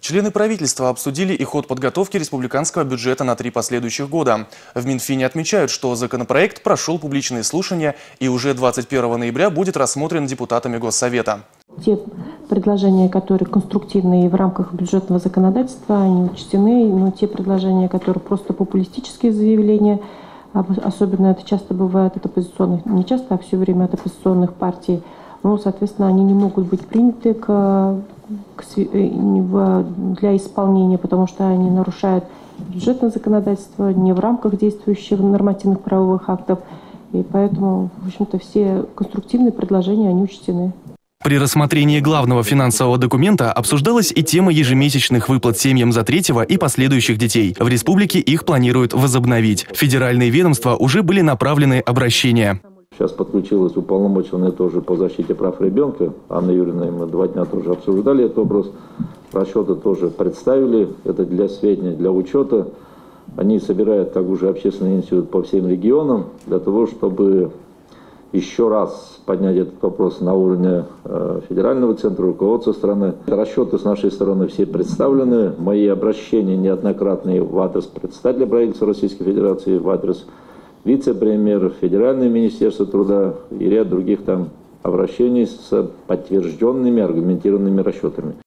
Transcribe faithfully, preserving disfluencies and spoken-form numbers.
Члены правительства обсудили и ход подготовки республиканского бюджета на три последующих года. В Минфине отмечают, что законопроект прошел публичные слушания и уже двадцать первого ноября будет рассмотрен депутатами Госсовета. Те предложения, которые конструктивные в рамках бюджетного законодательства, они учтены, но те предложения, которые просто популистические заявления, особенно это часто бывает от оппозиционных, не часто, а все время от оппозиционных партий, ну, соответственно, они не могут быть приняты к, к, для исполнения, потому что они нарушают бюджетное законодательство не в рамках действующих нормативных правовых актов. И поэтому, в общем-то, все конструктивные предложения, они учтены. При рассмотрении главного финансового документа обсуждалась и тема ежемесячных выплат семьям за третьего и последующих детей. В республике их планируют возобновить. В федеральные ведомства уже были направлены обращения. Сейчас подключилась уполномоченная тоже по защите прав ребенка. Анна Юрьевна, мы два дня тоже обсуждали этот вопрос. Расчеты тоже представили. Это для сведения, для учета. Они собирают также общественный институт по всем регионам для того, чтобы еще раз поднять этот вопрос на уровне э, федерального центра, руководства страны. Расчеты с нашей стороны все представлены. Мои обращения неоднократные в адрес представителя правительства Российской Федерации, в адрес вице-премьера, Федеральное министерство труда и ряд других там обращений с подтвержденными аргументированными расчетами.